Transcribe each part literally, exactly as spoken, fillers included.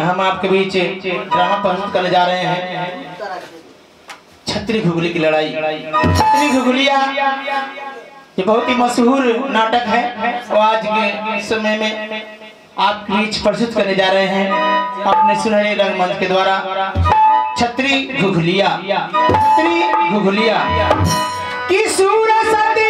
हम आपके बीच ड्रामा प्रस्तुत करने जा रहे हैं छतरी घुगली की लड़ाई। छतरी घुगलिया ये बहुत ही मशहूर नाटक है और आज के समय में आपके बीच प्रस्तुत करने जा रहे हैं अपने सुनहरे रंगमंच के द्वारा छतरी घुगलिया। छतरी घुगलिया की सूरसती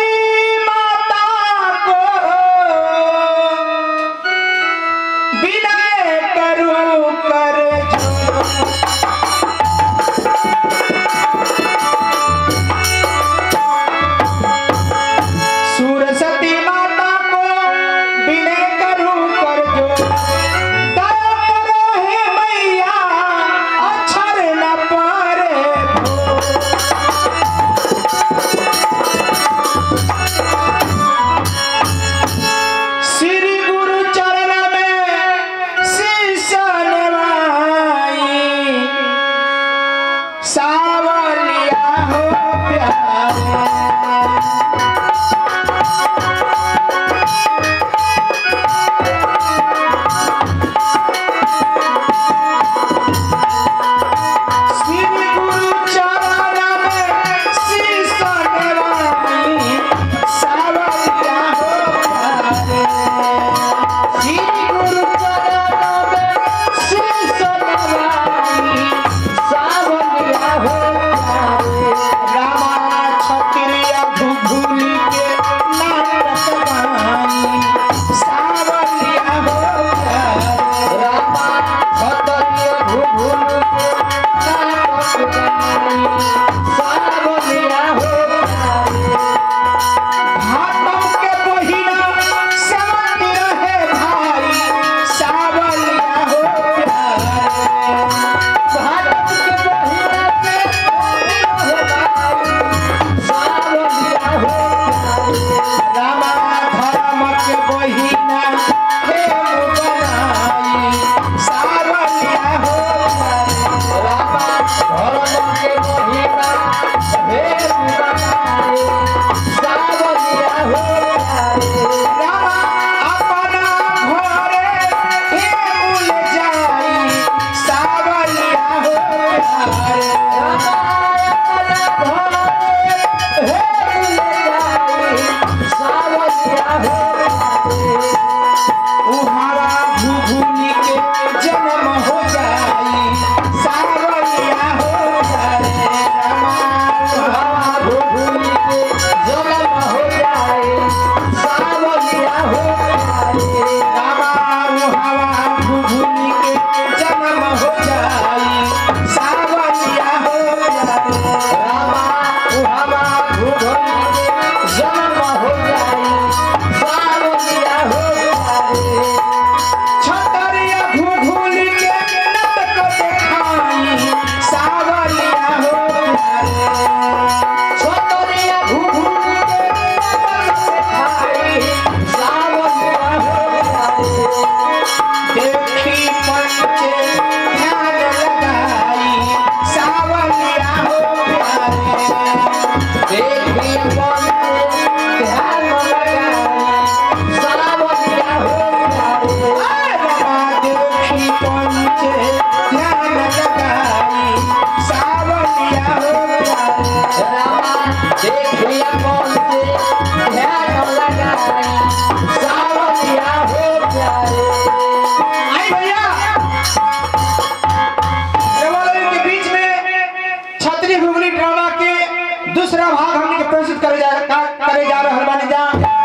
दूसरा भाग हमने प्रस्तुत करे जा करे जा रहा हरबानी जा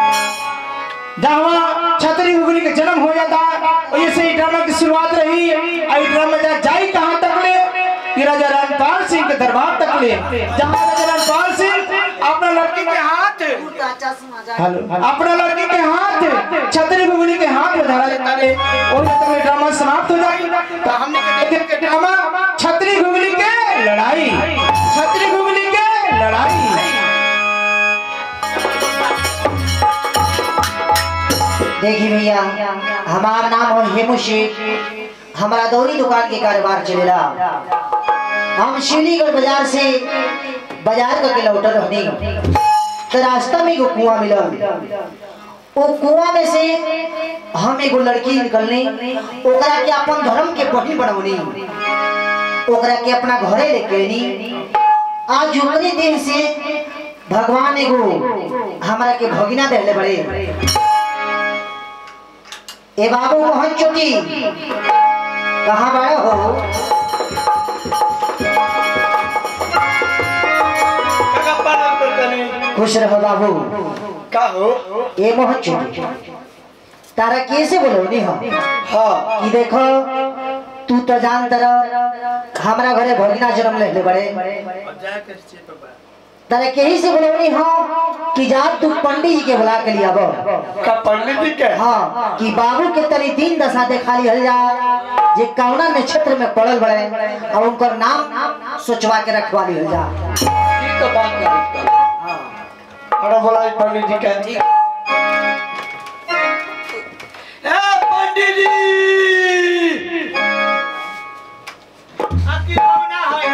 जहाँ छतरी घुगली का जन्म हो जाता और ये से ड्रामा की शुरुआत रही। आई ड्रामा जा जाई कहाँ तक ले कि राजा रामपाल सिंह के दरबार तक ले, जहाँ राजा रामपाल सिंह अपना लड़की के हाथ हेलो अपना लड़की के हाथ छतरी घुगली के हाथ में धरा देता है और तक ड्रामा समाप्त हो जाएगा। तो हमने देखे के ड्रामा छतरी घुगली के लड़ाई, छतरी घुगली के लड़ाई। देखिए भैया, हमारा नाम है हेमू शेख, हमारा दौरी दुकान के कारोबार चलेला। हम शिवलीगढ़ बाजार से बाजार का लौटर रहनी तो रास्ता में एगो कुआं मिलल। वो कुआं में से हम एगो लड़की निकलनी, ओकरा के अपन धर्म के बहिन बनौनी, ओकरा के अपना घरे लेके आनी। आज ओकरे देह से भगवान एगो हमरा के भगिना देले बड़े। ए बाबू मोहन चोटी कहाँ बड़े हो? खुश रहो बाबू। का हो? ए मोहन चोटी तारा कैसे बोलोनी हम? हाँ कि देखो तू तो जान तरह हमरा घरे भगिना जन्म ले बड़े, तारा कहीं से बोलोनी हाँ कि जा तू पंडित जी के बुला के लिया बो। का पंडित जी के? हाँ कि बाबू के तनी दिन दशा देखा ली हल जा जे कौना नक्षत्र में पड़ल बड़े और उनकर नाम सोचवा के रखवा ली हल जा। ये तो बात कर अरे बोला पंडित जी के। ए पंडित जी आकी हम ना है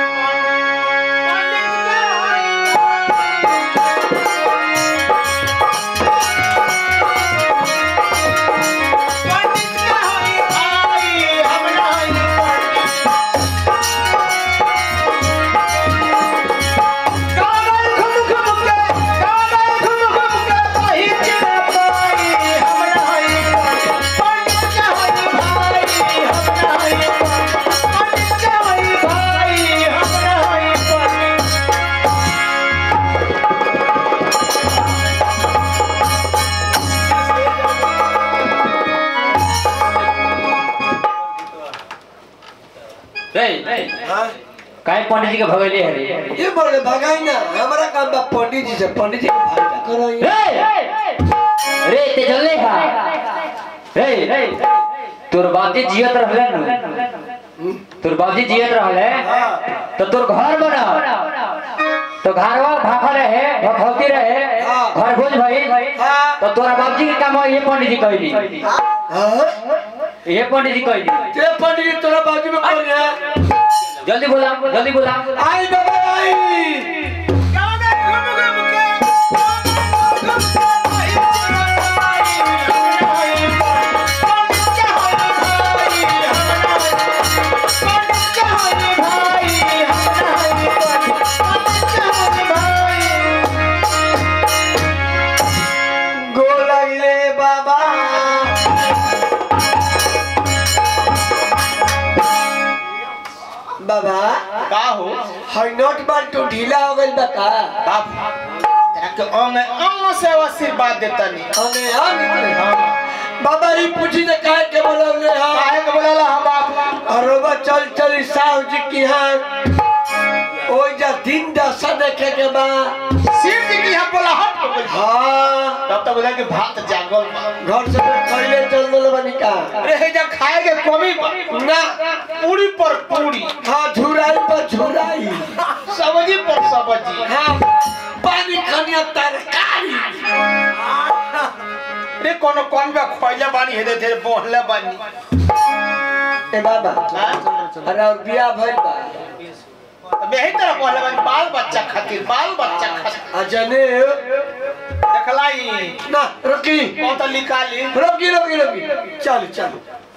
काय पंडित जी के भगैले है ये बोले भगाई ना हमारा काम बा पंडित जी से। पंडित जी भाई का करो ये रे ते जल्ले हा रे तोर बाती जियत रहले न, तोर बाती जियत रहले तो तोर घर बना तो घरवा भाखा रहे भखौती रहे घर भोज भई तो तोरा बाबजी के काम ये पंडित जी कहली। हां ये पंडित जी कहली ते पंडित जी तोरा बाजू में कौन है? जल्दी बोला जल्दी बोला। आई बाबा आई बाबा का हो? हाई नोट बार तो ढीला हो गई बता बाप तेरा के अंग अंग से आशीर्वाद देता नहीं। हमें हां निकले हां बाबा ये पूछी ने काहे के बोलौले हां काहे के बोलाला हम बाप? अरोबा चल चल साहब जी की हां ओई जा दिन दशा देखे के बा शिव जी की हम बोला हट हो गई। हां तब तक बोला कि भात जागल बा। घर से खइले चल बोल बनी का अरे हे जा खाए के कमी बा ना पूरी पर पूरी हां झुराई पर झुराई सब्जी पर सब्जी। हां पानी खनिया तरकारी रे कोनो कौन बा खोइला बानी हेदे थे बोहले बानी। ए बाबा अरे और बियाह भइल बा तब यही तरह बोहले बानी बाल बच्चा खातिर बाल बच्चा खातिर। अजने देखलाई ना रुकी कौन तो निकाली रुकी रुकी रुकी चल चल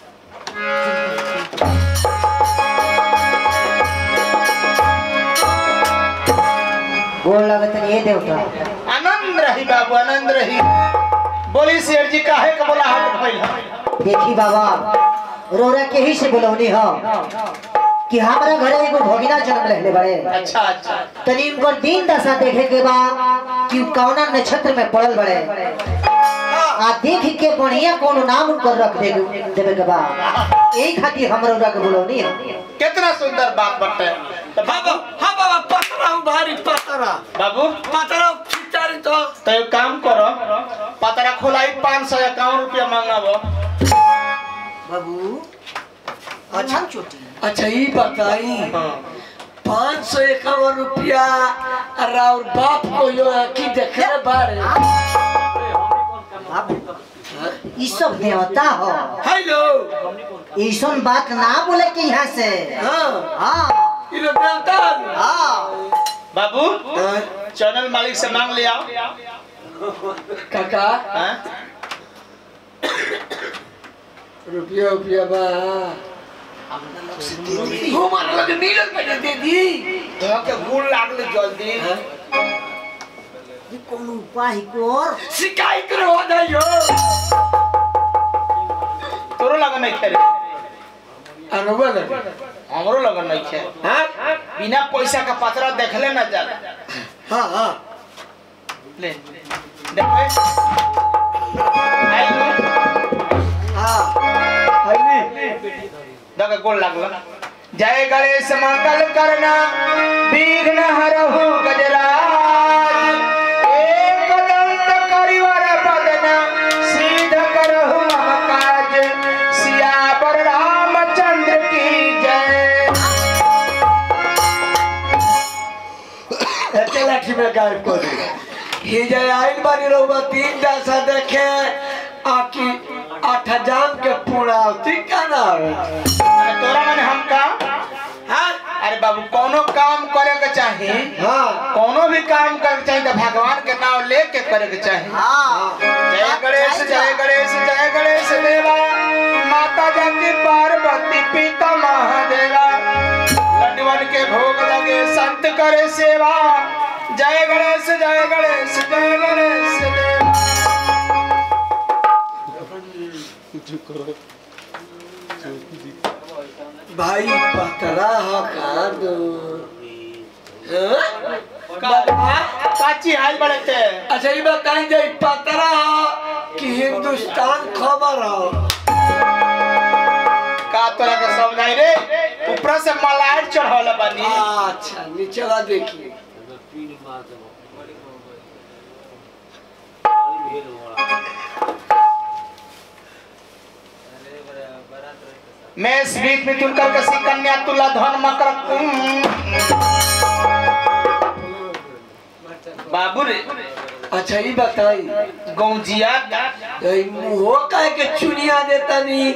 गोल लगत ये देवता आनंद रही बाबू आनंद रही। बोली शेर जी काहे के बोला हट भइल है? देखी बाबा रोरा के ही से बोलौनी हो कि हमारा घरे एगो भगिना जन्म लेले बड़े। अच्छा अच्छा तनी उनको दिन दशा देखे के बा कि कौना नक्षत्र में पड़ल बड़े आ देख के बढ़िया कोनो नाम उनकर रख दे देवे के बा। यही खातिर हम रोरा के बोलौनी हो। कितना सुंदर बात बटे। तो बाबू हां बाबा पतरा भारी पतरा बाबू पतरा खिचारी तो तो एक काम करो पतरा खोलाई पाँच सौ इक्यावन रुपया मांगाबो। बाबू अच्छा अच्छा ये बताई पाँच सौ इक्यावन रुपया और बाप को यो की देखे बारे ई सब देवता हो। हेलो ऐसन बात ना बोले के यहाँ से। हाँ हाँ ये लोग देवता हाँ बाबू चैनल मालिक से मांग ले आओ। काका हाँ? रुपया रुपया बा घूमर लग नीरज में दे दी तो के गुड़ लागले जल्दी ये कौन उपाय कर शिकायत करो दइयो तोरो लगन नहीं थे रे अनुभव लगे हमरो लगन नहीं थे हां बिना पैसा का पत्रा देखले ना जा हां हां ले देखे आई हां आईनी दगा गोल लागला जय गणेश मंगल करना विघ्न हरहु गजराज एक दंत करिवर बदना सिद्ध करहु मम काज सियावर रामचंद्र की जय। एते लाठी में गायब कर दे ये जय आइल बानी रहुआ तीन जैसा देखे आकी आठ जाम के पुरावती का ना अरे तोरा माने हम काम हां अरे बाबू कोनो काम करे के चाही हां कोनो भी काम करे के चाही तो भगवान के नाम लेके करे के चाही। हां जय गणेश जय गणेश जय गणेश देवा माता जानकी पार्वती पिता महादेवा लड्डूवन के भोग लगे संत करे सेवा जय गणेश जय गणेश जय गणेश देवा। भाई पतरा हो का दो काची हाल बड़े थे अच्छा ये बताएं जे पतरा हो कि हिंदुस्तान खबर हो का तोरा के समझाई रे ऊपर से मलाइट चढ़ल बानी अच्छा नीचे वा देखिए मैं स्मित मिथुन कर कसी कन्या तुला धन मकर कुम बाबू रे अच्छा ये बताई गौजिया मुहो काहे के चुनिया देता नहीं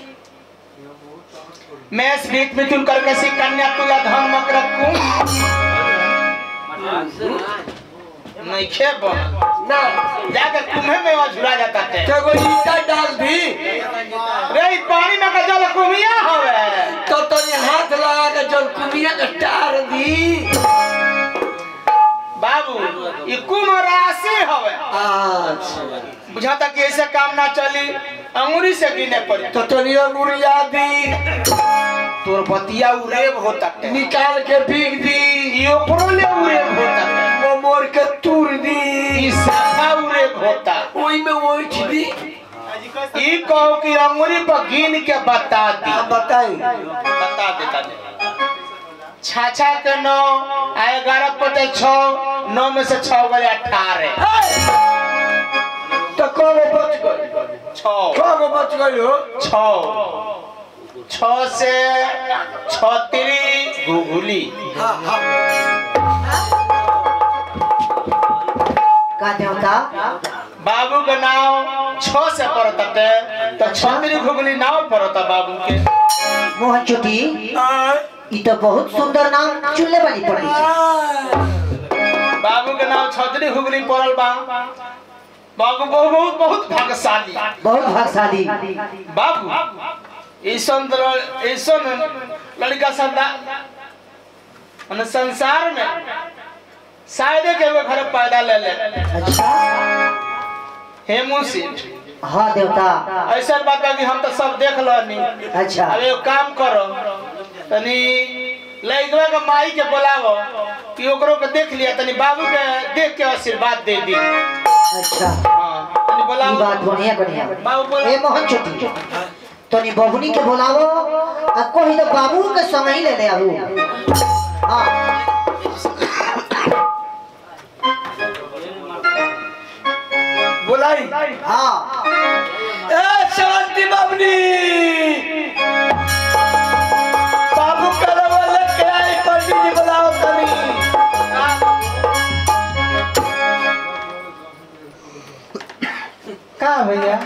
मैं स्मित मिथुन कर कसी कन्या तुला धन मकर कुम नहीं खे बन ना जाकर कुम्हे में वहाँ झुरा जाता है तो कोई ईटा डाल दी रे ई पानी में का जल कुमिया होवे तो तो ये हाथ लगा के जल कुमिया के टार दी बाबू ये कुम राशि होवे अच्छा बुझाता कि ऐसे काम ना चली अंगुरी से गिने पड़ी तो तो ये अंगुरिया दी तोर बतिया उरेब होता है निकाल के बिक दी ये ओकरो ले उरेब होता है वो मोर के तूर दी ई साफा उरेब होता ओई में वो दी ई कहो कि अंगुरी पर गिन के बता दी आप बताई बता देता नहीं छाछा के नौ ग्यारह पते छौ नौ में से छौ गए अठारह तो कौन बच गई छौ कौन बच गई हो छौ छौ से छतरी घुघुली हाँ हाँ का देवता बाबू के नाम छौ से पड़ता तो छतरी घुघुली नाम पड़ता बाबू के मोहन चुटी ई तो बहुत सुंदर नाम चुनले बनी पड़ी बाबू के नाम छतरी घुघुली पड़ल बा बाबू बहुत बहुत भाग्यशाली बहुत भाग्यशाली बाबू ऐसन ऐसन लड़का संदा माने संसार में शायद के वो घर पैदा ले ले अच्छा हेमू सेठ हाँ देवता ऐसा बात है कि हम तो सब देख लनी अच्छा अब एक काम करो तनी लइकवा के माई के बुलावो कि ओकरो के देख लिया तनी बाबू के देख के आशीर्वाद दे दी अच्छा हां तनी ई बुलाओ बात बढ़िया बढ़िया बाबू बोला ए मोहन चुटी तनी बबुनी के बुलावो आ कोही तो बाबू के संग ही ले ले आबू हां बुलाई हां ए शांति बाबनी बाबू करवा लेके आई पंडित जी बुलाओ तनी का भैया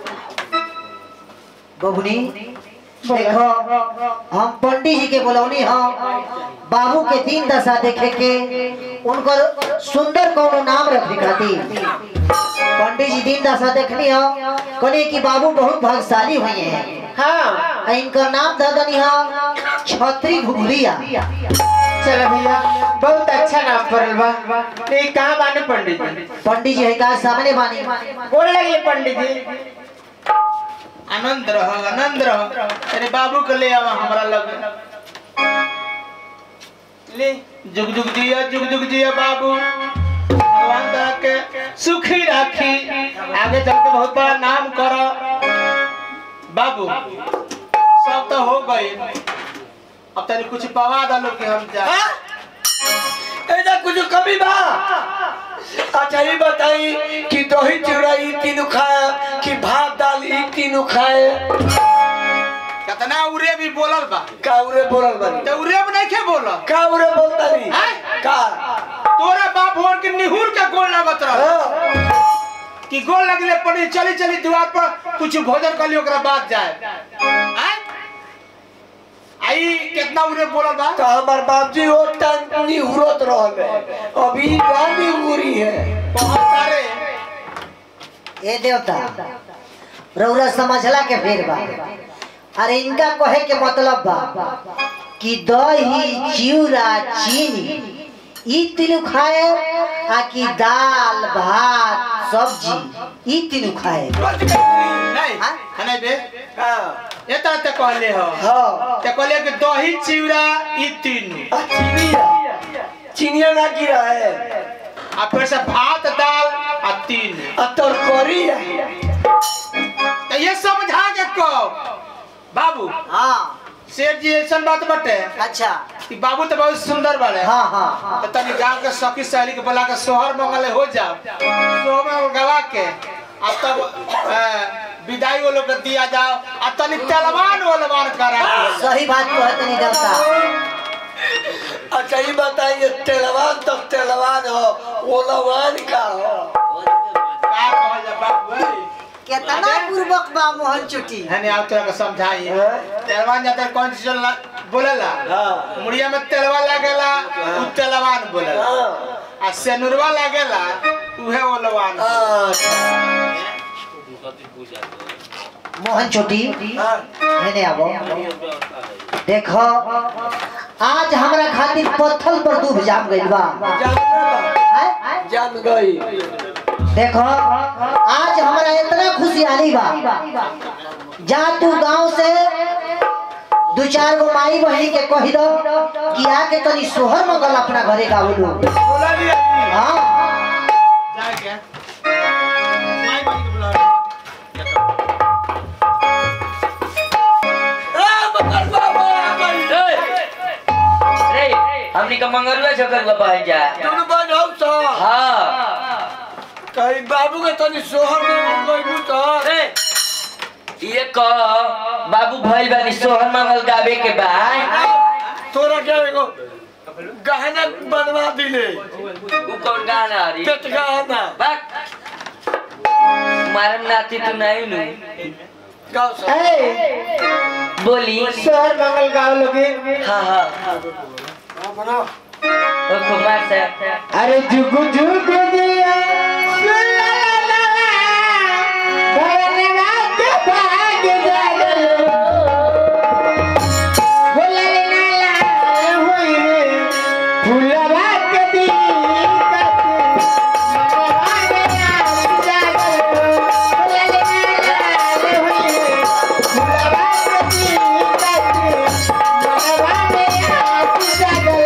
बबुनी देखो हम पंडित जी के बुलौनी हम बाबू के दिन दशा देखे के उनकर सुंदर कोनो नाम रखे खातिर पंडित जी दिन दशा देखनी हो कहने कि बाबू बहुत भाग्यशाली हुए हैं। हाँ इनका नाम दादनी हो छतरी घुघुरिया। चलो भैया बहुत अच्छा नाम पड़ल बा। ये कहाँ बाने पंडित जी? पंडित जी है का सामने बानी। गोड़ लगे पंडित जी। आनंद रहो आनंद रहो। तेरे बाबू को ले आवा हमारा लगे। ले जुग जुग जिया जुग जुग जिया बाबू। भगवान तरह के सुखी राखी। आगे चल के बहुत बड़ा नाम करो बाबू। सब तो हो गए अब तेरे कुछ पवा डालो कि हम जा। ऐसा कुछ कमी बा। अच्छा ये बताई कि दही चिड़ा ई तीनों खाए कि भात दाल ई तीनों खाए। कितना उरे भी बोलल बा। का उरे बोलल बानी? तो उरे भी नहीं के बोला। का उरे बोलता नहीं? का तोरा बाप और के निहुर के गोल लगत रह कि गोल लगले पड़ी चली चली द्वार पर कुछ भोजन कर लियो ओकरा बाद जाए। हैं आई कितना उरे बोलल बा। तो हमार बाबजी वो टाइम निहुरत रहले अभी गानी उरी है बहुत सारे। ए देवता रौरा समझला के फेर बा। अरे इनका कहे के मतलब बा कि दही चिउरा चीनी ई तीनों खाए आ कि दाल भात सब्जी ई तीनों खाए। नहीं हाँ? नहीं बे हाँ ये तो ते कहले हो। हाँ ते कहले कि दही चिउरा ई तीन चिनिया चिनिया ना गिरा है आ फिर से भात दाल आ तीन आ तरकारी है। तो ये समझा के कहो बाबू। हाँ शेर जी ऐसा बात बटे अच्छा कि बाबू तो बहुत सुंदर बाड़े। हाँ हाँ तो तनी गांव के सखी सहेली के बोला के सोहर मंगले हो जाओ सोहर में गवा के आ तब विदाई वो लोग दिया जाओ आ तनी तेलवान वलवान करा। सही बात कहते नहीं देवता। अच्छा ये बताइए तेलवान तब तेलवान हो वो लवान का हो का कहल जा बाबू कितना पूर्वक बा मोहन चुटी। है ने आप तोरा के समझाई तेलवान जाता कौन चीज बोलेला। हाँ मुड़िया में तेलवा लागेला उ तेलवान बोलेला आ सेनुरवा लागेला उहे वलवान। मोहन चोटी हेने आबो देखो आज हमरा खातिर पत्थर पर डूब जाम गइल बा। हैं? जान गई देखो आज हमरा इतना खुशहाली बा। जा तू गांव से दो चार गो माई बहनी के कह दो कि आके तनी सोहर मंगल अपना घरे का बोलो। बोला दिया हां जाए के माई बहनी के बुला हमनी का मंगरुआ छकर बाबा है जा। तुम बनाओ तो हाँ कहीं बाबू के तनी सोहर में गइबू तो ये को बाबू भाई बानी सोहर मंगल गावे के बाद तोरा क्या एगो गहना बनवा दिले उ कौन गाना आ रही पेट गहना बात मारम नाती तो नहीं नु गाओ सब बोली सोहर मंगल गाँव लोगे। हाँ हाँ हाँ बनाओ ओ कुमार से अरे जुगु जुगु दिया सुलाला भवनवा के भाग जागलो बोलना लाल होई रे फूलवा के दीकत मनवा में आग जागलो बोलना लाल होई रे फूलवा के दीकत मनवा में आग जागलो।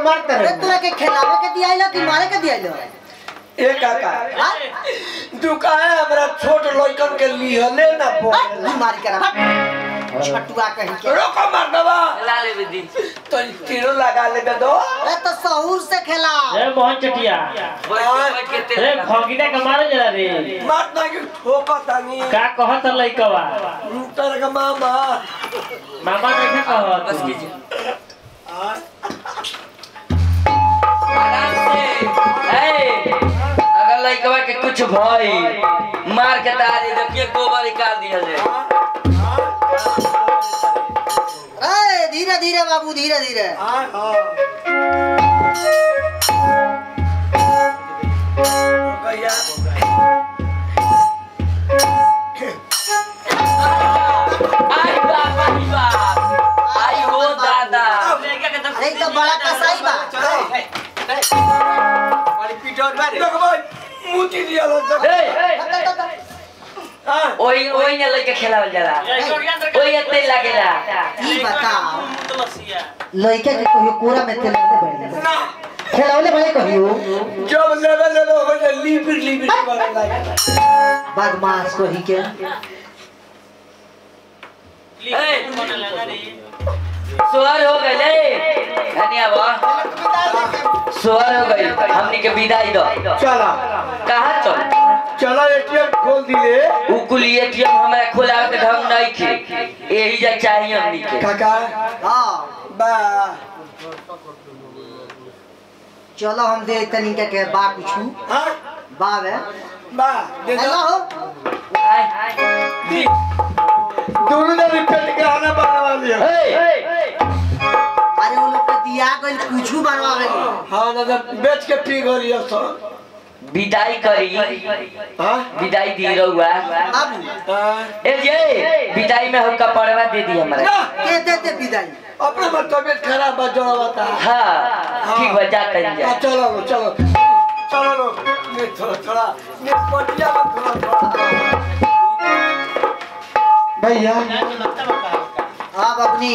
मारते अरे रहे तोरा के खिलावे के दिया लो कि मारे के दिया लो ए काका तू काहे हमरा छोट लइकन के लिहले ना बोल तू मार के रहा छटुआ कहीं के रोको मार दवा ला ले विधि तो तीरो लगा ले दे दो अरे तो सहूर से खेला ए मोहन चटिया रे भगिना के मारे जरा रे मार ना के ठोका तानी का कहत लइकवा तर का मामा मामा देखे कहत बस कीजिए आराम से ए अगर लइकवा के कुछ भई मार के तारी देखिए गोबर निकाल दिया जाए ए धीरे धीरे बाबू धीरे धीरे हां हां भैया आई बाप आई बाप आई हो दादा अरे तो बड़ा कसाई बा वाली पीटोर मारे देखो भाई मुती दिया लो ए ओई ओई ने लइके खेलावल जाला ओई एते लागेला ई बताओ लइका के कहियो कोरा में तेल दे बैठ ना खेलावले भाई कहियो जब लेवल लेवल हो जाए लीबिर लीबिर मारे लागे बदमाश कहि के सोहर हो गए धनिया बा सोहर हो गई हमनी के विदाई दो चला कहां चल चला एटीएम खोल दिले उ कुल एटीएम हमरा खोलावे के ढंग नहीं खे एही जा चाहिए हमनी के काका हां बा चलो हम दे तनी के के बा कुछु हां बा वे बा दे दो हेलो आय दी दोनों ने रिपेट कराना बनवा लिया ए अरे वो लोग के दिया गइल कुछु बनवावे हां ना बेच के पी गलियो सो विदाई करी हां विदाई दी रहुआ बाबू ए जे विदाई में हम कपड़वा दे दी हमरा के दे दे विदाई अपना मत तबियत खराब बा जोड़ा बता हां ठीक बा जाते जा चलो चलो चलो लो ये थोड़ा थोड़ा ये पटिया मत थोड़ा भैया हां बाबूनी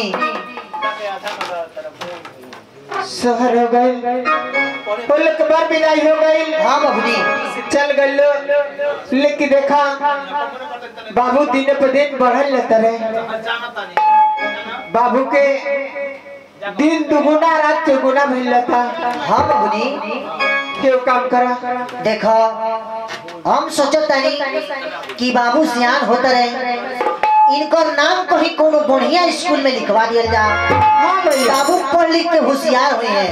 शहर हो गए बोल के बार विदाई हो गई हां बाबूनी चल गलो लेकिन देखा बाबू दिन पे दिन बढ़ल लेता रहे बाबू के दिन दुगुना रात चौगुना भइल था हां बाबूनी क्यों काम करा देखो हम सोचत तानी कि बाबू सियान होते रहे इनकर नाम कहीं कोनो बढ़िया स्कूल में लिखवा दिया जा हाँ भैया बाबू पढ़ लिख के होशियार हुए हैं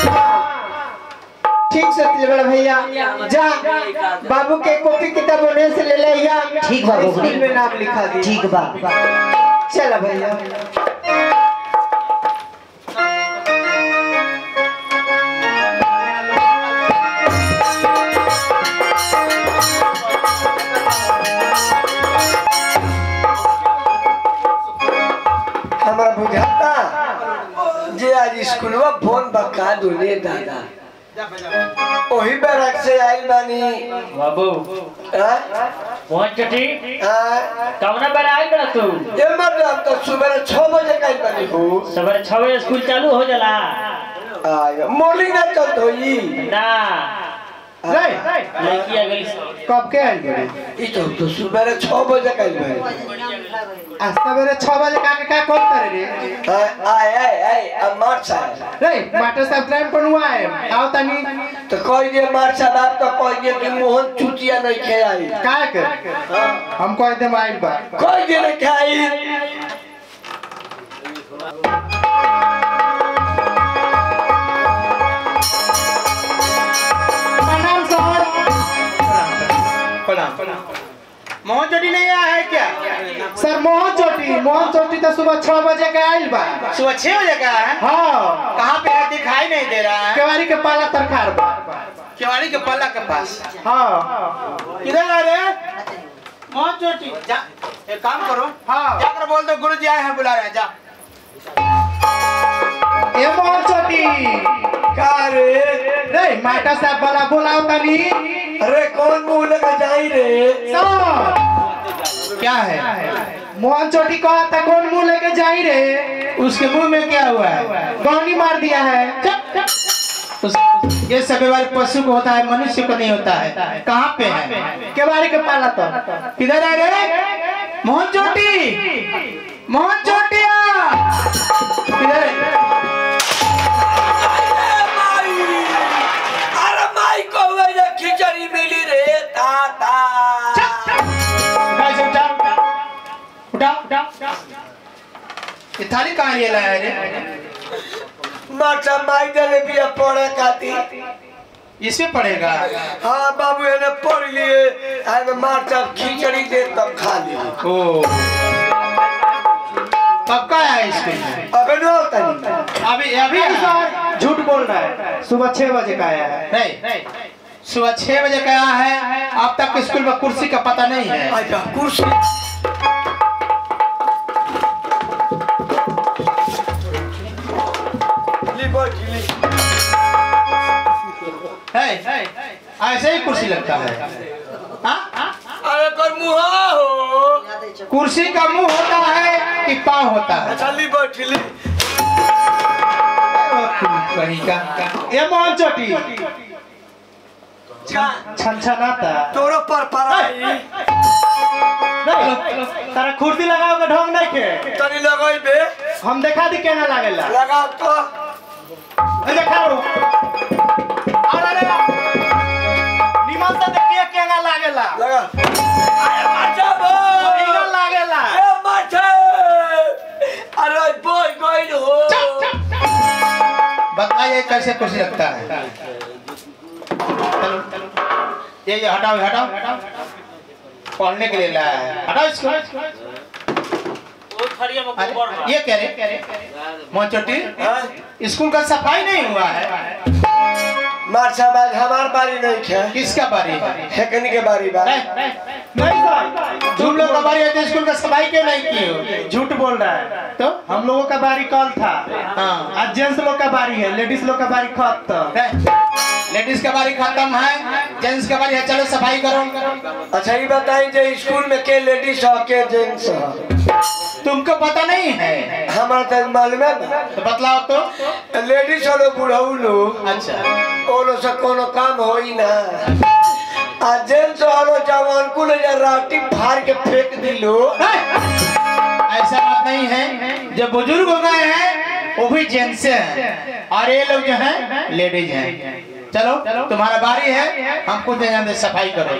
ठीक से बड़ा भैया जा बाबू के कॉपी किताब होने से ले ले या ठीक बा बाबू स्कूल में नाम लिखा दी ठीक बा चला भैया हमारा बुझाता जे आज स्कूल में फोन बका दुले दादा ओही बैरक से आइल बानी बाबू हां मोहन चटी हां कौना बेर आइल बड़ा तू ये मतलब तो सुबह छह बजे का बानी हो सवेरे छह बजे स्कूल चालू हो जाला आया मॉर्निंग ना चलत होई ना नहीं लड़की आ गई कब के आइल बड़ी ई तो तो सुबह छह बजे का बानी आज सवेरे छह बजे का के का कॉल करे रे आय आय आय अमर साहब रे मास्टर साहब टाइम पर हुआ है आओ तनी तो कोई ये मार साहब तो कोई ये कि मोहन चुटिया नहीं खेलाई का के हम कह दे आइल बा कोई ये नहीं खाई प्रणाम सर प्रणाम प्रणाम मोहन चोटी नहीं आया है क्या सर मोहन चोटी मोहन चोटी तो सुबह छह बजे का आइल बा सुबह छह बजे का है हाँ कहाँ पे है दिखाई नहीं दे रहा है केवारी के पाला तरखार बा केवाड़ी के पल्ला के पास हाँ किधर आ रहे हैं मोहन चोटी जा एक काम करो हाँ जाकर बोल दो गुरु जी आए हैं बुला रहे हैं जा ए मोहन चोटी का रे रे मास्टर साहब वाला बुलाओ तनी अरे कौन मुंह लगा जाई रे सर क्या है मोहन चोटी कहा था कौन मुंह लेके जा ही रहे उसके मुंह में क्या हुआ है गौनी मार दिया है चुप, चुप। उस ये सभी वाले पशु को होता है, मनुष्य को नहीं होता है। कहाँ पे है केवाड़ी के पाला तो किधर है रे मोहन चोटी, मोहन चोटिया किधर है? अरे माई को वजह खिचड़ी मिली रे ताता। उठा उठा उठा ये थाली कहाँ ले लाया रे? माचा माई दे भी पढ़े खाती इसे पड़ेगा। हाँ बाबू ने पढ़ लिए, आने माचा खिचड़ी दे तब खा लिए। ओ कब का आया स्कूल में? अबे न होता नहीं, अभी अभी झूठ बोल रहा है। सुबह छह बजे का आया है। नहीं सुबह छह बजे का आया है। अब तक स्कूल में कुर्सी का पता नहीं है। अच्छा कुर्सी ली बैठ ली। है ऐसे ही कुर्सी लगता है। हाँ? अरे कर मुहा हो, कुर्सी का मुंह होता है कि पाँव होता है? अच्छा ली बैठ ली। कहीं का ये मोहन चोटी छन छनाता तोरो पर पराई तारा कुर्सी लगाओ के ढंग नहीं के तनी लगाई बे। हम देखा दी केना लागेला। लगाओ तो ए देखाओ अरे रे निमन से देखिए केना लागेला। लगा। अरे माचा बो केना लागेला। ए माचा अरे बोल कोई हो। बताइए कैसे कुर्सी लगता है? चलो ये ये हटाओ हटाओ पढ़ने के लिए लाया है। हटाओ इसको। अरे, ये क्या रे मोहन चोटी स्कूल का सफाई नहीं हुआ है। माचा बाज हमार बारी नहीं है। किसका बारी है? हेकनी के बारी बा। नहीं सर तुम लोग का बारी है तो स्कूल का सफाई क्यों नहीं की हो? झूठ बोल रहा है। तो हम लोगों का बारी कल था। हाँ आज जेंट्स लोग का बारी है, लेडीज लोग का बारी खत्म। लेडीज का बारी खत्म है, जेंट्स का बारी है। चलो सफाई करो। अच्छा ये बताइए जो स्कूल में के लेडीज हो के जेंट्स हो? तुमको पता नहीं है? हमारा तो मालूम है ना। तो बतलाओ तो। लेडीज वालों बुढ़ऊ लोग अच्छा ओलो से कोनो काम हो ही ना। आ जेंट्स वालों जवान को ले जा राटी फाड़ के फेंक दिलो। ऐसा बात नहीं है। जो बुजुर्ग हो गए हैं वो भी जेंट्स हैं और ये लोग जो हैं लेडीज हैं। चलो तुम्हारा बारी है, हम कुछ देर अंदर सफाई करो।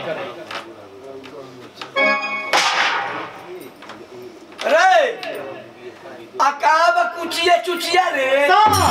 रे आ कहां कुचिया चुचिया रे।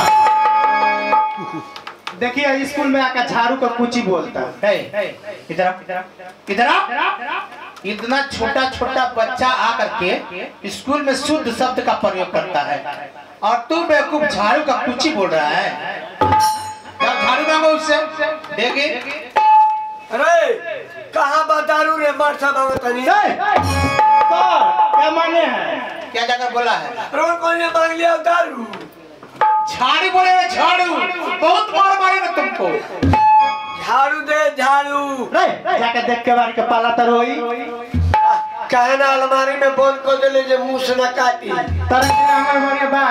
देखिए स्कूल में आकर झाड़ू का कुची बोलता है। इधर इधर इतना छोटा छोटा बच्चा आकर के स्कूल में शुद्ध शब्द का प्रयोग करता है और तू बेवकूफ झाड़ू का कुची बोल रहा है। झाड़ू मांगो उससे देखिए। अरे कहां बतारू रे मरसा मांगतनी। क्या माने हैं? क्या जाकर बोला है? रोज कौन ने मांग लिया दारू? झाड़ू बोले झाड़ू, बहुत मार मारेगा तुमको। झाड़ू दे झाड़ू। जाके देख के बारी के पाला तर होई। काहे ना अलमारी में बंद कर देले जे मुंह से ना काटी। तरह के हमर होरे बा।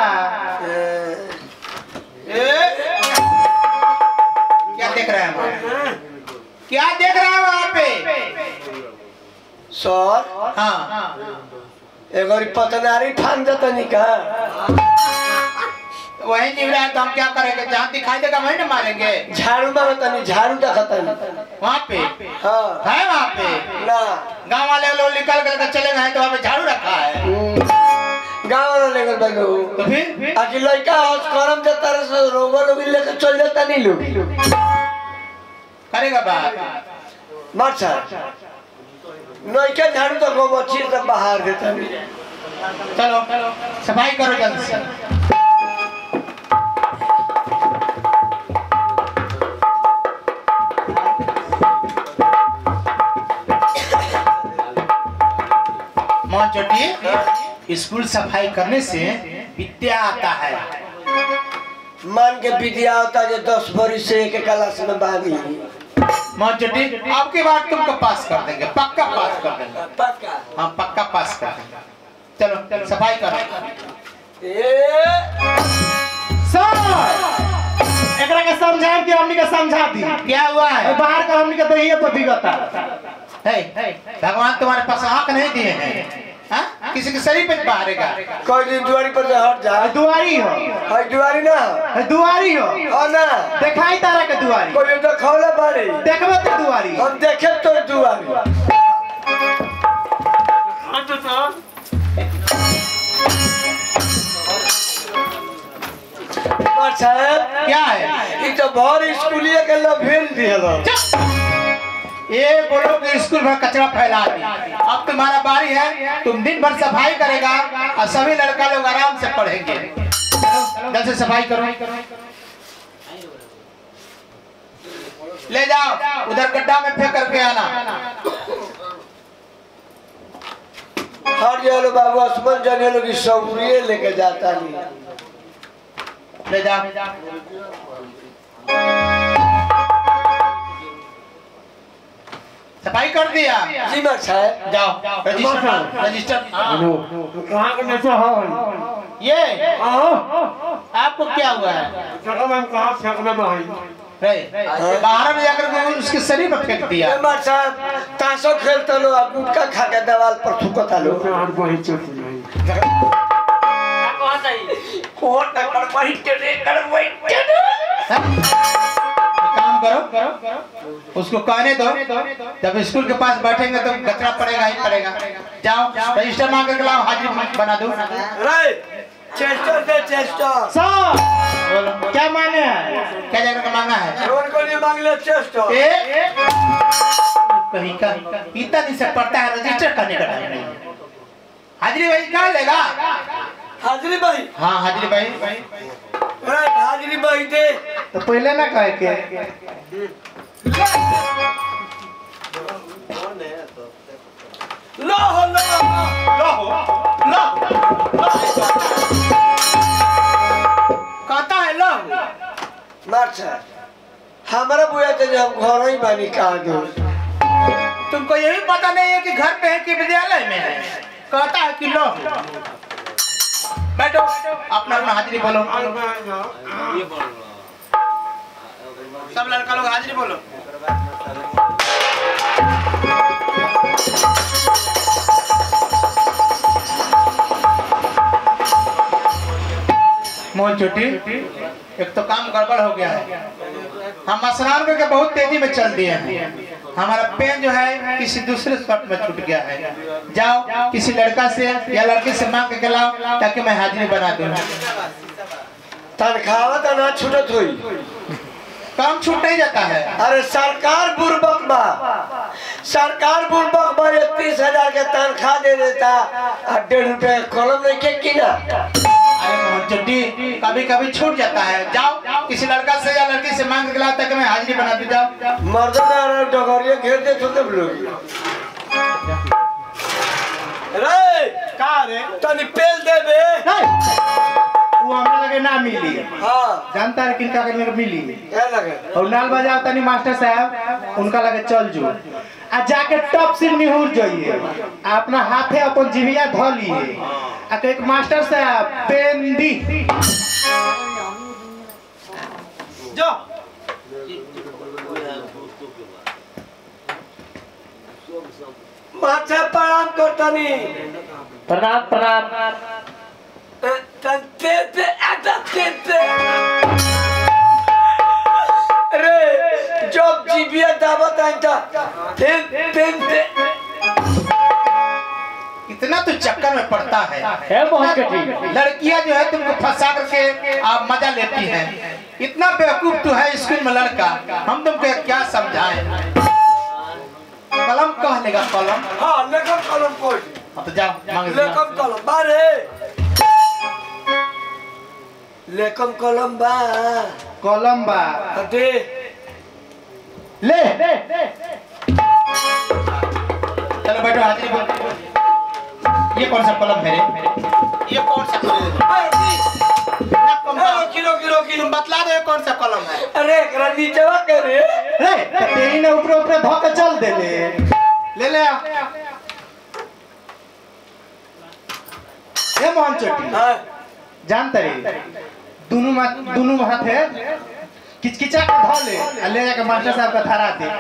ए क्या देख रहा है वहाँ? क्या देख रहा है वहाँ पे? सर हाँ एगो पतनारी फान जतनी का वही निवरा है तो हम क्या करेंगे? जहाँ दिखाई देगा वही ना मारेंगे। झाड़ू मारतनी झाड़ू देखतनी वहाँ पे हाँ है, वहाँ पे ना गांव वाले लोग निकल कर चले गए तो वहाँ पे झाड़ू रखा है। गाँव वाला लेकर बनो तो फिर आखि लड़का हौस करम जता रहे रोबो लोग लेकर चल जाता नहीं लोग करेगा बात। मरसा नहीं क्या झाड़ू तो गो मच्छी से बाहर देता नहीं। चलो सफाई करो जल्दी से। मोहन चोटी स्कूल सफाई करने से विद्या आता है। मान के विद्या होता जो दस बरिस से एक क्लास में बागी। मोहन चोटी आपके बाद तुमको पास कर देंगे, पक्का पास कर देंगे। पक्का हम पक्का पास कर देंगे। चलो चलो सफाई करो। ए सर एकरा के समझाएं कि हमनी के समझा दी। क्या हुआ है? बाहर का हमनी के दहिए पर बिगता है भगवान तुम्हारे पास आंख नहीं दिए हैं, हाँ? किसी के शरीर पे बाहरेगा। कोई दिन दुआरी पर से हट जा। दुआरी हो हाय दुआरी ना है, दुआरी हो हो ना देखाई तारा के दुआरी कोई तो खौला बारी देखबे तो दुआरी हम देखे तो दुआरी। हाँ तो तो साहब क्या है? ये तो भर स्कूलिया के लो भेज दिया। ये बोलो कि स्कूल भर कचरा फैला दी। अब तुम्हारा बारी है, तुम दिन भर सफाई करेगा और सभी लड़का लोग आराम से पढ़ेंगे। जल्द से सफाई करो, ले जाओ उधर गड्ढा में फेंक करके आना। हर जालो बाबू आसमान जाने लोग सबूरिये लेके जाता नहीं। ले जाओ सफाई कर दिया। जी मार साहब जाओ रजिस्टर रजिस्टर वहां के नीचे हो ये आपको क्या हुआ है? जगह में कहां फेंकने में आई रे बाहर में जाकर के उसके शरीर में फेंक दिया। मार साहब ताशो खेलता लो अब गुटका खा के दीवार पर थूकता लो। और वही चोट नहीं क्या कहता है? कोट कर वही टेने कर वही काम करो, उसको कहने दो, जब स्कूल के पास बैठेंगे तो कचरा पड़ेगा ही पड़ेगा। जाओ रजिस्टर मांग के लाओ, हाजिरी बना दो। रे चेस्टर दे चेस्टर साहब बोलो क्या माने हैं? क्या जगह का मांगा है? रोड को नहीं मांग ले चेस्टर। ए कहीं का इतना नहीं से पड़ता है, रजिस्टर करने का टाइम नहीं है। हाजिरी भाई कहाँ लेगा? हाजिरी भाई हाँ हाजिरी भाई रे हाजिरी भाई दे तो पहले ना कहे के लो हो लो लो लो कहता है लो मार साहब हमारा बुआ तो हम घर ही बानी कहा दो। तुमको ये भी पता नहीं है कि घर पे है कि विद्यालय में है? कहता है कि लो बैठो अपना अपना हाजिरी बोलो। सब लड़का लोग हाजिरी बोलो। मोहन छोटी एक तो काम गड़बड़ हो गया है। हम स्नान करके बहुत तेजी में चल दिए हैं, हमारा पेन जो है किसी दूसरे शर्ट में छूट गया है। जाओ किसी लड़का से या लड़के से मांग के लाओ ताकि मैं हाजिरी बना दूं। तनख्वाह तो ना छूटत हुई। काम छूट नहीं जाता है। अरे सरकार बुर्बक बा, सरकार बुर्बक बा ये तीस हजार के तनख्वाह दे देता और डेढ़ रुपए कलम लेके किना। अरे मोहन चुट्टी कभी कभी छूट जाता है। जाओ किसी लड़का से या लड़की से मांग के लाओ ताकि मैं हाजिरी बना दूं। जाओ मर्दों में अरे डगरिया घेर दे तो सब लोग। रे का रे तनी पेल दे बे। वो हमरा लगे ना मिली। हाँ जानता है किनका करने को मिली? क्या लगे और नाल बजाओ तनी मास्टर साहब उनका लगे चल जो आ जाके टॉप से निहुर जाइए, अपना हाथे अपन जीविया धो लिए आ तो एक मास्टर साहब पेन दी जो माथा प्रणाम करतनी। प्रणाम प्रणाम। तंते ते आता ते रे जब जीबिया दावत आइता फिर फिर इतना तो चक्कर में पड़ता है। है बहुत कठिन। लड़कियां जो है तुमको फंसा करके आप मजा लेती हैं। इतना बेवकूफ तो है स्कूल में लड़का, हम तुमको क्या समझाएं? कलम कह लेगा कलम। हाँ लेखक कलम कोई अब तो जाओ मांग लो। लेखक कलम बारे लेखक कलम बा कलम बा दे ले चलो बैठो हाजिरी बोलो। ये कौन सा कलम है रे? ये कौन सा कलम है? किलो किलो किलो तुम बतला दो ये कौन सा कलम है? अरे एकरा नीचवा करे रे तेरी ने ऊपर ऊपर धो के चल दे ले ले ले आ। ए मोहन चोटी हाँ जानते रे दोनों मा दोनों हाथ है किचकिचा के धो ले आ ले जाके मास्टर साहब का थारा दे।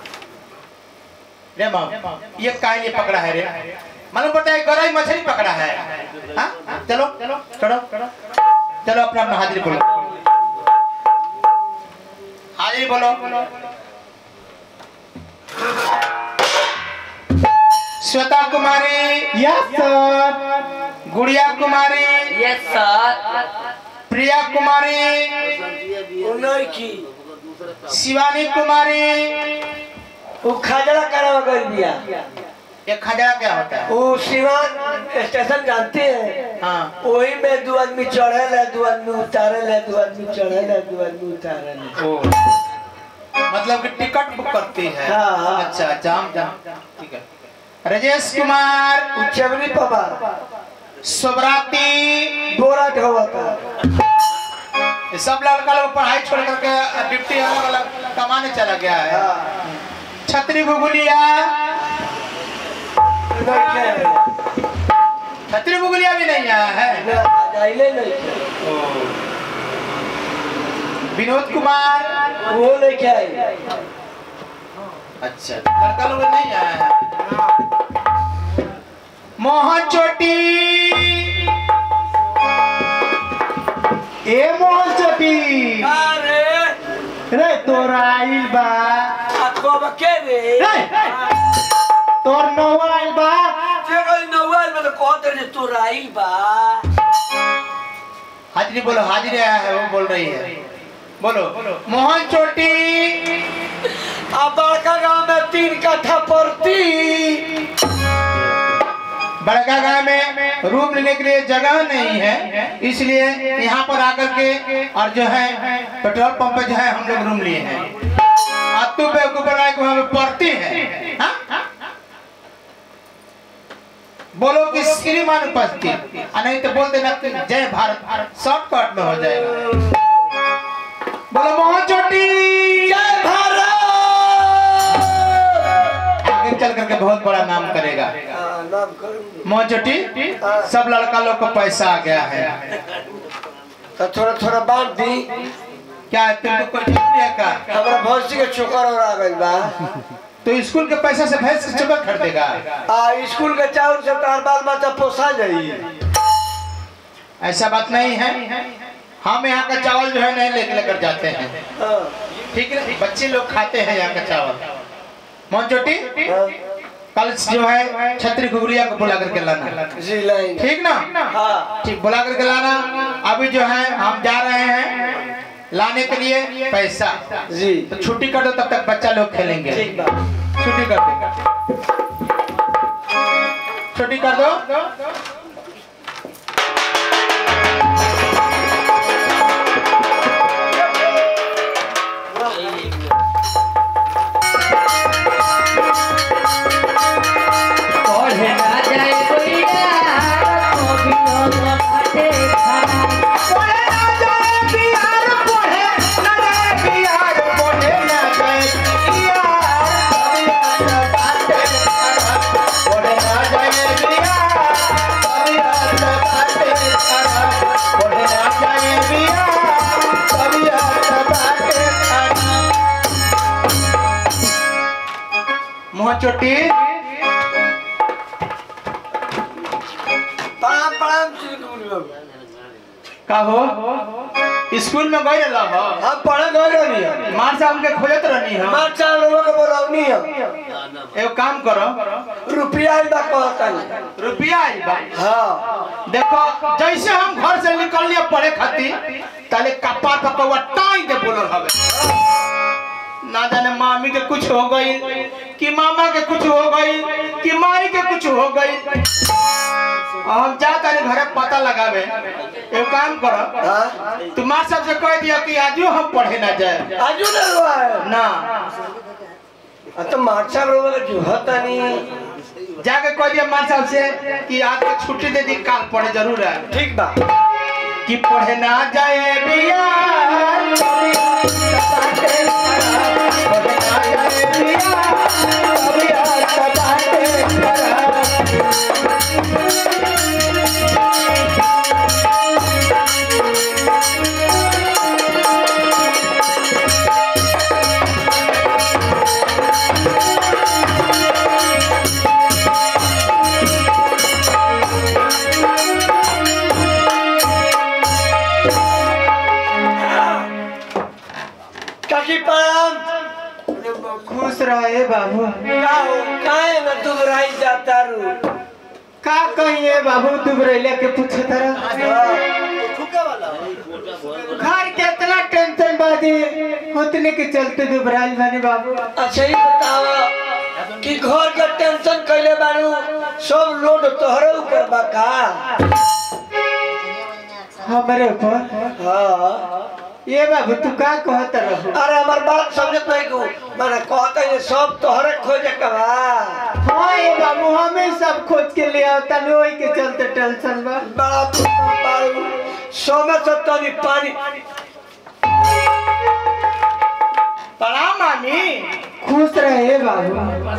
रे माम ये काय नहीं पकड़ा है रे, मालूम पड़ता है गरई मछली पकड़ा है। हाँ चलो चलो चलो चलो अपना अपना हाजिरी बोलो, हाजिरी बोलो। Shweta Kumari yes sir. Gudiya Kumari yes sir. Priya Kumari उन्हीं की शिवानी कुमारी। वो खजड़ा करा कर दिया। ये खजड़ा क्या होता है? वो सिवान स्टेशन जानते हैं? हाँ वही में दो आदमी चढ़े ले, दो आदमी उतारे ले, दो आदमी चढ़े ले, दो आदमी उतारे ले। ओ मतलब कि टिकट बुक करती है। हाँ, हाँ। अच्छा जाम जाम ठीक है। राजेश कुमार उच्चवनी पवार सोबराती बोरा ढोवा था। ये सब लड़का लोग पढ़ाई छोड़ करके डिप्टी अलग अलग कमाने चला गया है। छतरी गुगुलिया छतरी गुगुलिया भी नहीं आया है। विनोद कुमार वो लेके आए। अच्छा लड़का लोग नहीं आया है। मोहन चोटी ए मोहन चोटी अरे रे तोरा आइल बा। आपको बके रे रे तोर नौवा आइल बा। जेगो नौवाल में तो कहते रे तू राइल बा। हाजिरी बोलो, हाजिरी आया है वो बोल रही है, बोलो। मोहन चोटी अब बड़का गांव में तीन कट्ठा पड़ती। बड़का गांव में रूम लेने के लिए जगह नहीं है, इसलिए यहाँ पर आकर के और जो है पेट्रोल पंप पे जो है हम लोग रूम लिए हैं। अतु पे ऊपर आके वहाँ पे पड़ती है। हाँ? बोलो कि श्रीमान उपस्थित, नहीं तो बोल देना कि जय भारत शॉर्टकट में हो जाएगा। बोलो मोहन चोटी जय भारत। आगे चल करके बहुत बड़ा नाम करेगा। नाम करूंगा। मोहन चोटी सब लड़का लोग को पैसा आ गया है। तो थोड़ा थोड़ा बांट दी। क्या तुमको कोई ठीक नहीं है का? हमारा भौसी के चोकर और आ गई बा। तो स्कूल के पैसा से भैंस के चोकर खरीदेगा? आ स्कूल के चावल से तार बाल बच्चा पोसा जाइए। ऐसा बात नहीं है, हम यहाँ का चावल जो है नहीं लेकर लेकर जाते हैं। ठीक है, बच्चे लोग खाते हैं यहाँ का चावल। मोहन चोटी कल जो है छतरी गुगलिया को बुला करके लाना। जी लाइन ठीक ना? हाँ ठीक बुला करके लाना। अभी जो है हम जा रहे हैं लाने के लिए पैसा। जी तो छुट्टी कर दो, तब तक बच्चा लोग खेलेंगे। ठीक बा। छुट्टी कर दो, छुट्टी कर दो। चोटी प्रणाम प्रणाम। का हो स्कूल में गए रहा हो? हम पढ़े गए रहनी है। मार साहब के खोजत रहनी हो। मार चार लोगों को बोलावनी है। एक काम करो, रुपया आई बा कहता नहीं। रुपया आई बा। हाँ देखो जैसे हम घर से निकल लिए पढ़े खातिर, ताले कपार पकवा टाई के बोलल हवे। ना जाने मामी के कुछ हो गई कि मामा के कुछ हो गई कि माई के कुछ हो गई। हम जाता नहीं घरे पता लगावे। एक काम करो, तुम माँ साहब से कह दिया कि आजू हम पढ़े ना जाए। आजू ना हुआ है ना तो मार्चा लोग जो होता नहीं। जाके कह दिया माँ साहब से कि आज के छुट्टी दे दी, काल पढ़े जरूर है। ठीक बा। कि पढ़े ना जाए बिया बाबू का हो काहे न दुबराई जाता रू का कहिए बाबू दुबरैले के पूछे तरह घर के इतना टेंशन बादी उतने के चलते दुबराइल बने बाबू। अच्छा ही बतावा कि घर का टेंशन कैले बारू सब लोड तोहरे ऊपर बा का हमारे ऊपर हाँ ये बाबू तू का कहत रहो? अरे हमार बात समझत नहीं को मैंने कहता है सब तोहरे खोजे के बा। हाँ ये बाबू हमें सब खोज के ले आता वही के चलते टेंशन बा। बड़ा बारू सौ में सब तनी पानी प्रणाम मामी। खुश रहे बाबू।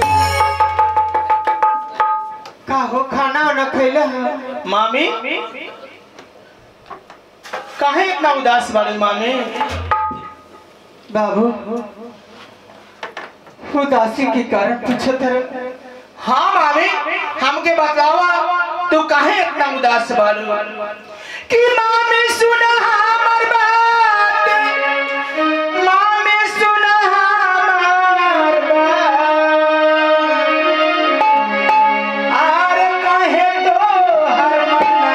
का हो खाना वाना खैले हो? मामी काहे इतना उदास बाड़ी मामी? बाबू उदासी के कारण पूछे थे। हाँ मामी हमके बतावा तू काहे इतना उदास बाड़ू? कि मामी सुन हमर बात, मामी सुन हमर बात, आर काहे दो हर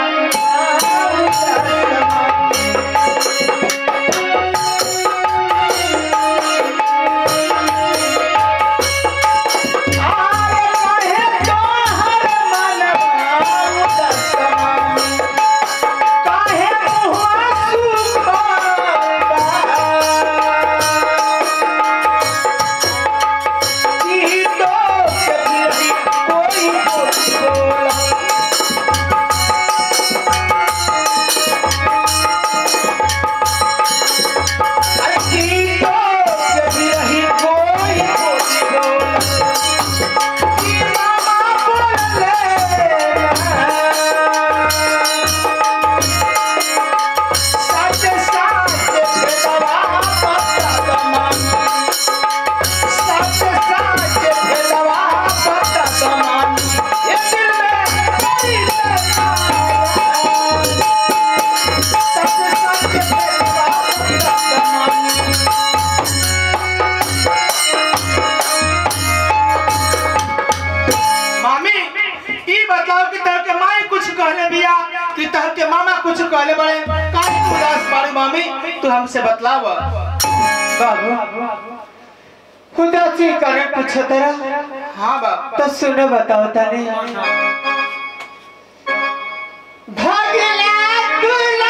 कुछ कहले बड़े काहे उदास बाड़ी मामी? तू हमसे बतलाव बाबू उदासी कारण पूछे तेरा। हाँ बाबा तो सुनो बताओ तनी। भगला तुला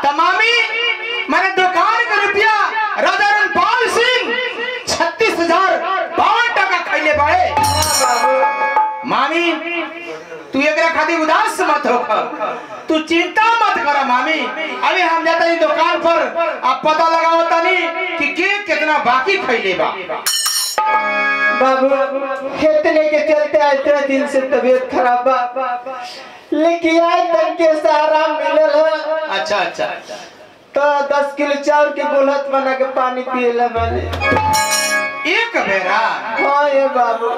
तमामी मैंने दुकान का रुपया राजा रणपाल सिंह छत्तीस हजार बावन टका खैले बाड़े। मामी तू एक खातिर उदास मत हो, तू चिंता मत करा मामी। अभी हम जाता ही दुकान पर अब पता लगाओ तनी कि के कितना बाकी खैले बा। बाबू खेतने के चलते आज तेरह दिन से तबीयत खराब बा, लेकिन आज तक के सहारा मिलल है। अच्छा अच्छा तो दस किलो चावल के गोलत बना के पानी पिएला मैंने एक बेरा। हाँ ये बाबू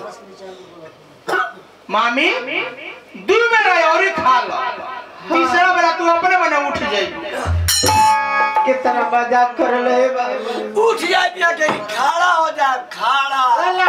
मामी दू बेरा और खा लो, तीसरा बेरा तू अपने बना उठ जाएगी। कितना मजाक कर रहे बाबू। उठ जाए पिया के खाड़ा हो जा खाड़ा।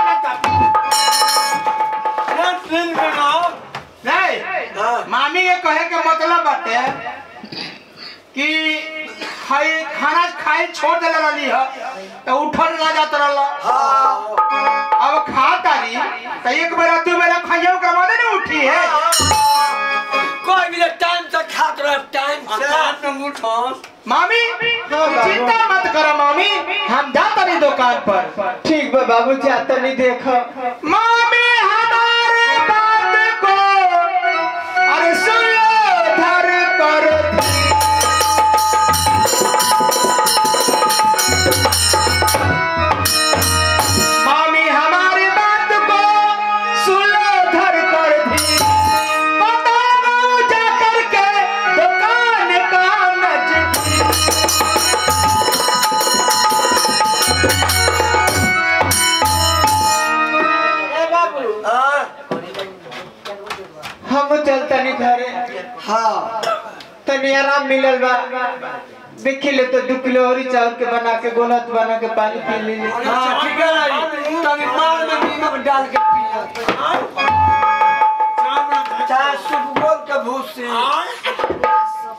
नहीं मामी ये कहे के मतलब बाटे कि खाई खाना खाई छोड़ देले रहली है तो उठल ना जात रहला। अब खा तारी तो एक बेरा दू बेरा खाइयो के बाद नहीं उठी है। कोई भी टाइम से खात रहे टाइम से उठो। मामी चिंता मत करो मामी, हम जाता नहीं दुकान पर। ठीक बा बाबू जाता नहीं देखो। मामी हमारे बात को अरे सुन लो धर कर। मामी हमारी बात को सुन लो धर कर भी, बताओ जा करके दुकान का नजदीक। हम चलता नहीं घरे। हाँ तनी आराम मिलल बा, देखी ले तो दो किलो और चावल के बना के गोलत बना के पानी पी ली। हाँ ठीक है भाई, तनी मार में नीमक डाल के पिया। चाहे सुबह के भूसी